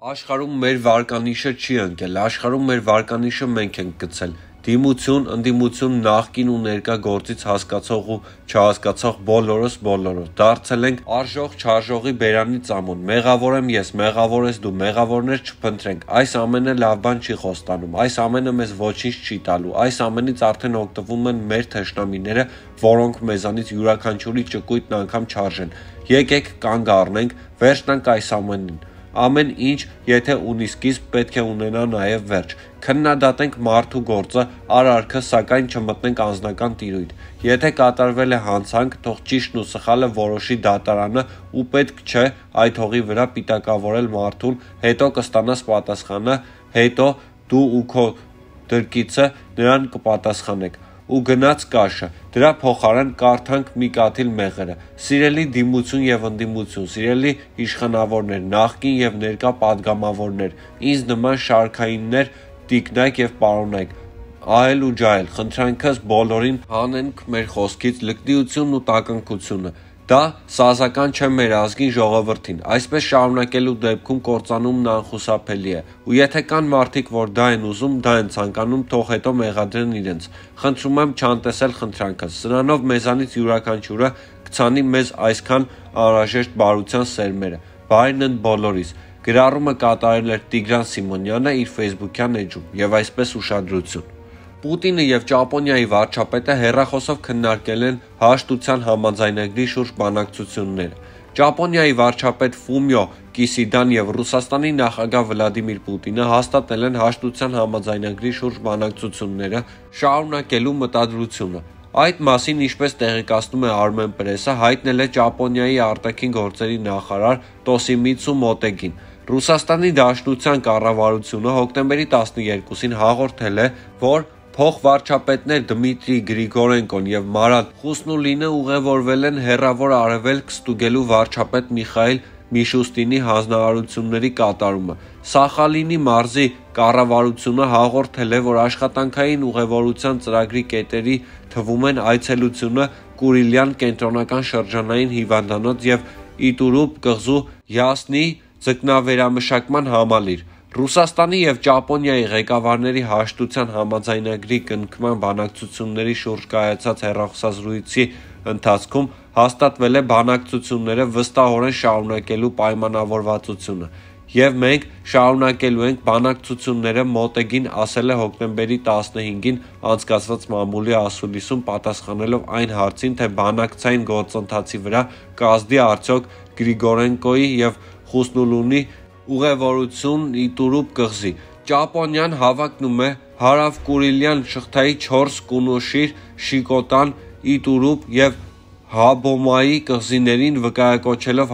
Աշխարհում մեր վարկանիշը չի ընկել, աշխարհում մեր վարկանիշը մենք ենք գցել։ Դիմություն, ընդդիմություն, նախկին ու ներկա գործից հասկացող ու չհասկացող բոլորս դարձել ենք արժող չարժողի բերանի ծամոն։ Մեղավոր եմ ես, մեղավոր ես դու, մեղավորներ չփնտրենք։ Այս ամենը լավ բան չի խոստանում, այս ամենը մեզ ոչինչ չի տալու, այս ամենից արդեն օգտվում են մեր թշնամիները, որոնք մեզանից յուրաքանչյուրի ճկույթն անգամ չարժեն։ Եկեք կանգ առնենք, վերջ տանք այս ամենին։ Ամեն ինչ, եթե ունի սկիզբ, պետք է ունենա նաև վերջ։ Քննադատենք մարդու գործը, արարքը, սակայն չմտնենք անձնական տիրույթ։ Եթե կատարվել է հանցանք, թող ճիշտն ու սխալը որոշի դատարանը ու պետք չէ այդ հողի վրա պիտակավորել մարդուն, հետո կստանաս պատասխանը, հետո դու ու քո դրկիցը նրան կպատասխանեք։ Ու գնաց կաշը, դրա փոխարեն կարդանք մի կաթիլ մեղրը։ Սիրելի դիմություն եւ ընդդիմություն, սիրելի իշխանավորներ, նախկին եւ ներկա падգամավորներ, ինձ նման շարքայիններ, տիկնայք եւ պարոնայք, ահել ու ջահել, խնդրանքս բոլորին հանենք մեր խոսքից լկտիությունն ու տակնկությունը։ Դա սազական չէ մեր ազգին ժողովրդին, այսպես շարունակելու դեպքում կործանումն անխուսափելի է, ու եթե կան մարդիկ, որ դա են ուզում, դա են ցանկանում, թող հետո մեղադրեն իրենց։ Խնդրում եմ չանտեսել խնդրանքս, սրանով մեզանից յուրաքանչյուրը կցանի մեզ այսքան անհրաժեշտ բարության սերմերը, բարին ընդ բոլորիս։ Գրառումը կատարել էր Տիգրան Սիմոնյանը իր ֆեյսբուքյան էջում, եւ այսպես ուշադրություն։ Պուտինը եւ Ճապոնիայի վարչապետը հեռախոսով քննարկել են հաշտության համաձայնագրի շուրջ բանակցությունները։ Ճապոնիայի վարչապետ Ֆումիո Կիսիդան եւ Ռուսաստանի նախագահ Վլադիմիր Պուտինը հաստատել են հաշտության համաձայնագրի շուրջ բանակցությունները շարունակելու մտադրությունը։ Այդ մասին, ինչպես տեղեկացնում է Armen Press-ը, հայտնել է Ճապոնիայի արտաքին գործերի նախարար Տոսիմիցու Մոտեգին։ Ռուսաստանի Դաշնության կառավարությունը հոկտեմբերի 12-ին հաղորդել է, որ փոխվարչապետներ Դմիտրի Գրիգորենկոն եւ Մարատ Խուսնուլինը ուղևորվել են Հեռավոր Արևելք ստուգելու վարչապետ Միխայիլ Միշուստինի հանձնարարությունների կատարումը։ Սախալինի մարզի կառավարությունը հաղորդել է, որ աշխատանքային ուղևորության ծրագրի կետերի թվում են այցելությունը Կուրիլյան կենտրոնական շրջանային հիվանդանոց եւ Իտուրուբ կղզու Յասնի ձկնավերամշակման համալիր։ Ռուսաստանի եւ Ճապոնիայի ղեկավարների հաշտության համաձայնագրի կնքման բանակցությունների շուրջ կայացած հեռախոսազրույցի ընթացքում հաստատվել է բանակցությունները վստահորեն շարունակելու պայմանավորվածությունը, եւ մենք շարունակելու ենք բանակցությունները, Մոտեգին ասել է հոկտեմբերի 15-ին անցկացված մամուլի ասուլիսում պատասխանելով այն հարցին, թե բանակցային գործընթացի վրա կազդի արդյոք Գրիգորենկոյի եւ Խուսնուլունի ուղևորություն Իտուրուբ կղզի։ Ճապոնիան հավակնում է Հարավ-Կուրիլյան շղթայի 4 կունոշիր Շիկոտան, Իտուրուբ եւ Հաբոմայի կղզիներին վկայակոչելով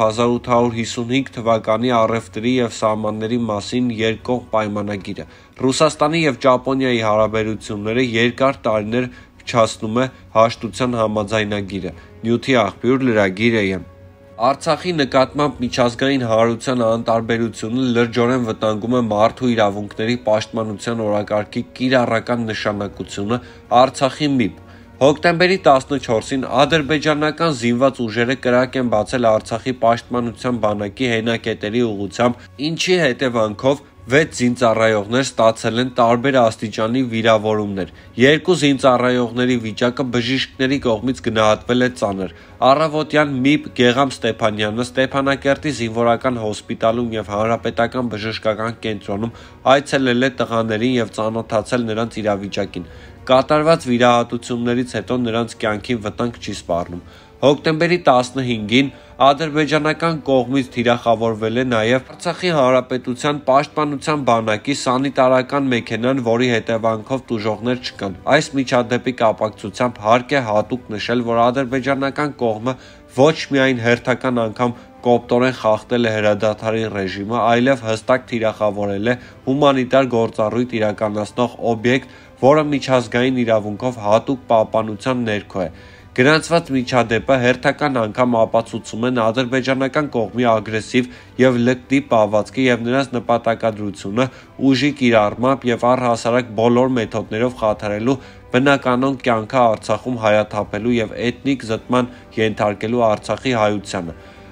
1855 թվականի առևտրի եւ սահմանների մասին երկկողմ պայմանագիրը։ Ռուսաստանի եւ Ճապոնիայի հարաբերությունները երկար տարիներ փչացնում է հաշտության համաձայնագիրը։ Նյութի աղբյուր լրագիր Արցախի նկատմամբ միջազգային հանրության անտարբերությունը լրջորեն վտանգում է մարդու իրավունքների պաշտպանության օրակարգի կիրառական նշանակությունը Արցախի ՄԻՊ։ Հոկտեմբերի 14-ին ադրբեջանական զինված ուժերը կրակ են բացել Արցախի պաշտպանության բանակի հենակետերի ուղղությամբ, ինչի հետևանքով 6 զինծառայողներ ստացել են տարբեր աստիճանի վիրավորումներ։ 2 զինծառայողների վիճակը բժիշկների կողմից գնահատվել է ծանր։ Առավոտյան ՄԻՊ Գեգամ Ստեփանյանը Ստեփանակերտի զինվորական հոսպիտալում եւ հանրապետական բժշկական կենտրոնում այցելել է տղաներին եւ ծանոթացել նրանց իրավիճակին։ Կատարված վիրահատություններից հետո նրանց կյանքին վտանգ չի սպառնում։ Հոկտեմբերի 15-ին ադրբեջանական կողմից թիրախավորվել է նաև Արցախի հանրապետության պաշտպանության բանակի սանիտարական մեքենան, որի հետևանքով տուժողներ չկան։ Այս միջադեպի կապակցությամբ հարկ է հատուկ նշել, որ ադրբեջանական կողմը ոչ միայն հերթական անգամ կոպտորեն խախտել է հրադադարի ռեժիմը, այլև հստակ թիրախավորել է հումանիտար գործառույթ իրականացնող օբյեկտ, որը միջազգային իրավունքով հատուկ պահպանության ներքո է։ Գրանցված միջադեպը հերթական անգամ ապացուցում են ադրբեջանական կողմի ագրեսիվ եւ լկտի պահվածքը եւ նրանց նպատակադրությունը ուժի կիրառմամբ եւ առհասարակ բոլոր մեթոդներով խաթարելու բնականon կյանքը Արցախում հայաթափելու եւ էթնիկ զտման ենթարկելու Արցախի հայությանը։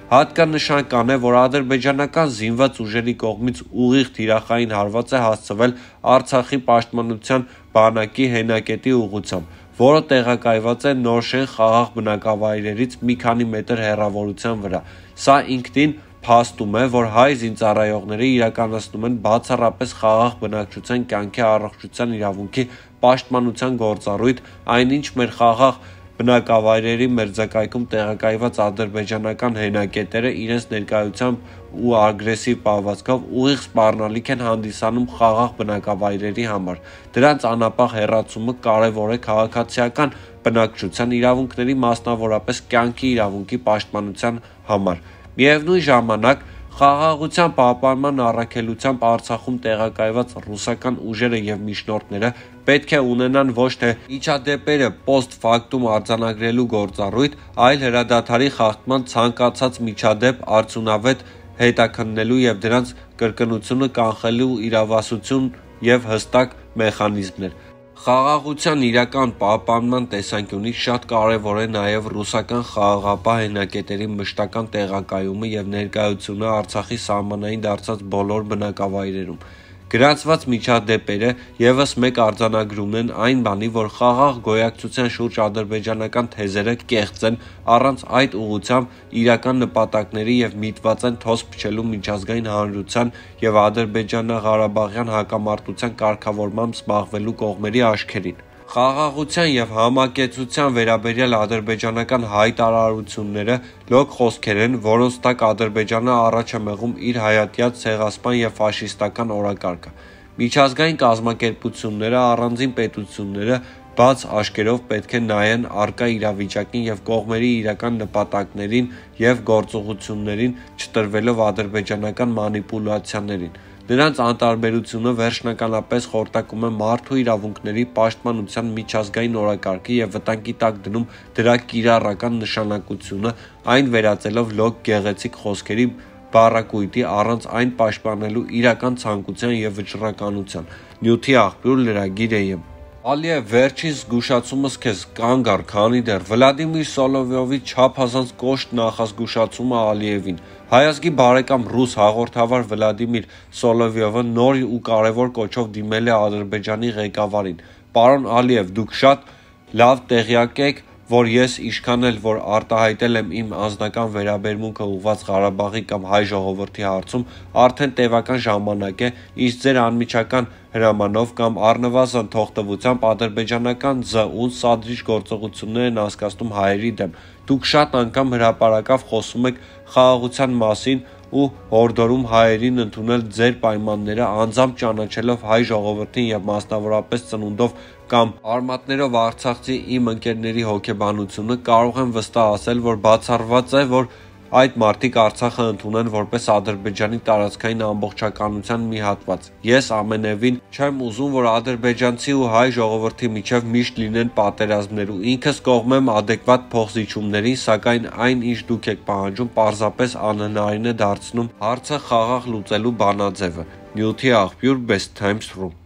Հատկանշական է, որ ադրբեջանական զինված ուժերի կողմից ուղիղ թիրախային հարված է հասցվել Արցախի պաշտպանության բանակի հենակետի ուղղությամբ, որը տեղակայված է Նորշեն խաղաղ բնակավայրերից մի քանի մետր հեռավորության վրա։ Սա ինքնին փաստում է, որ հայ զինծառայողները իրականացնում են բացառապես խաղաղ բնակչության կյանքի առողջության իրավունքի պաշտպանության գործառույթ, այնինչ մեր խաղաղ բնակավայրերի մերձակայքում տեղակայված ադրբեջանական հենակետերը իրենց ներկայությամբ ու ագրեսիվ պահվածքով ուղիղ սպառնալիք են հանդիսանում խաղաղ բնակավայրերի համար։ Դրանց անապահ հեռացումը կարևոր է քաղաքացիական բնակչության իրավունքների, մասնավորապես կյանքի իրավունքի պաշտպանության համար։ Միևնույն ժամանակ, Խաղաղության պահպանման առաքելությամբ Արցախում տեղակայված ռուսական ուժերը եւ միջնորդները պետք է ունենան ոչ թե միջադեպերը post factum արձանագրելու գործառույթ, այլ հրադադարի խախտման ցանկացած միջադեպ արդյունավետ հետաքննելու եւ դրանց կրկնությունը կանխելու իրավասություն եւ հստակ մեխանիզմներ։ Խաղաղության իրական պահպանման տեսանկյունից շատ կարևոր է նաև ռուսական խաղաղապահ հենակետերի մշտական տեղակայումը եւ ներկայությունը Արցախի սահմանային դարձած բոլոր բնակավայրերում։ Գրանցված միջադեպերը եւս մեկ արձանագրում են այն բանի, որ խաղաղ գոյակցության շուրջ ադրբեջանական թեզերը կեղծ են, առանց այդ ուղղությամբ իրական նպատակների եւ միտված են թոս փչելու միջազգային հանրության եւ ադրբեջանա-ղարաբաղյան հակամարտության կարգավորմամբ զբաղվելու կողմերի աչքերին։ Խաղաղության եւ համակեցության վերաբերյալ ադրբեջանական հայտարարությունները լոկ խոսքեր են, որոնց տակ Ադրբեջանը առաջ է մղում իր հայատյաց ցեղասպան եւ ֆաշիստական օրակարգը։ Միջազգային կազմակերպությունները, առանձին պետությունները բաց աչքերով պետք է նայեն առկա իրավիճակին եւ կողմերի իրական նպատակներին եւ գործողություններին, չտրվելով ադրբեջանական մանիպուլյացիաներին։ Նրանց անտարբերությունը վերջնականապես խորտակում է մարդու իրավունքների պաշտպանության միջազգային օրակարգի եւ վտանգի տակ դնում դրա կիրառական նշանակությունը, այն վերածելով լոկ գեղեցիկ խոսքերի բառակույտի առանց այն պաշտպանելու իրական ցանկության եւ վճռականության։ Նյութի աղբյուր լրագիր եմ։ Ալիև, վերջին զգուշացումս քեզ կանգ առ, քանի դեռ Վլադիմիր Սոլովյովի չափազանց կոշտ նախազգուշացումը Ալիևին։ Հայազգի բարեկամ ռուս հաղորդավար Վլադիմիր Սոլովյովը նոր ու կարևոր կոչով դիմել է Ադրբեջանի ղեկավարին։ Պարոն Ալիև, դուք շատ լավ տեղյակ եք, որ ես ինչքան էլ որ արտահայտել եմ իմ անձնական վերաբերմունքը ուղղված Ղարաբաղի կամ հայ ժողովրդի հարցում, արդեն տևական ժամանակ է, ինչ ձեր անմիջական հրամանով կամ առնվազն թողտվությամբ ադրբեջանական ԶՈՒ սադրիչ գործողություններ են անցկացնում հայերի դեմ։ Դուք շատ անգամ հրապարակավ խոսում եք խաղաղության մասին ու հորդորում հայերին ընդունել ձեր պայմանները, անձամբ ճանաչելով հայ ժողովրդին եւ մասնավորապես ծնունդով կամ արմատներով արցախցի իմ ընկերների հոգեբանությունը, կարող եմ վստահ ասել, որ բացառված է, որ այդ մարդիկ Արցախը ընդունեն որպես Ադրբեջանի տարածքային ամբողջականության մի հատված։ Ես ամենևին չեմ ուզում, որ ադրբեջանցի ու հայ ժողովրդի միջև միշտ լինեն պատերազմներ ու ինքս կողմ եմ adekvat փոխզիջումների, սակայն այն, ինչ դուք եք պահանջում, պարզապես անհնարին է դարձնում հարցը խաղաղ լուծելու բանաձևը։ Նյութի աղբյուր Best Times.ru